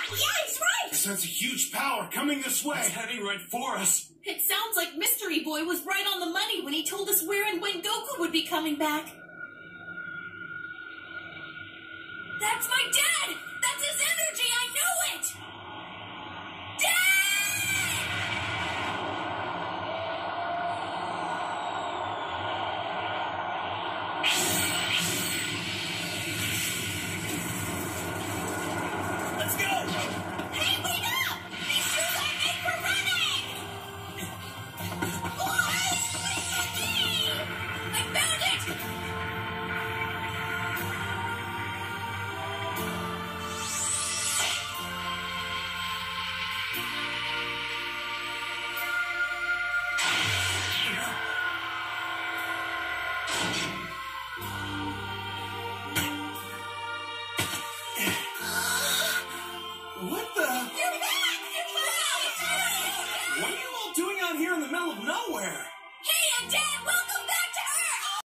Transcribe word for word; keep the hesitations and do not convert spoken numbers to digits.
Yeah, he's right! I sense a huge power coming this way. It's heading right for us. It sounds like Mystery Boy was right on the money when he told us where and when Goku would be coming back. That's my dad! That's his energy! I know it! Dad! Let's go! Hey, wait up! These shoes aren't made for running! Boys, wait for me! I found it! What the? You're back! You're back! What are you all doing out here in the middle of nowhere?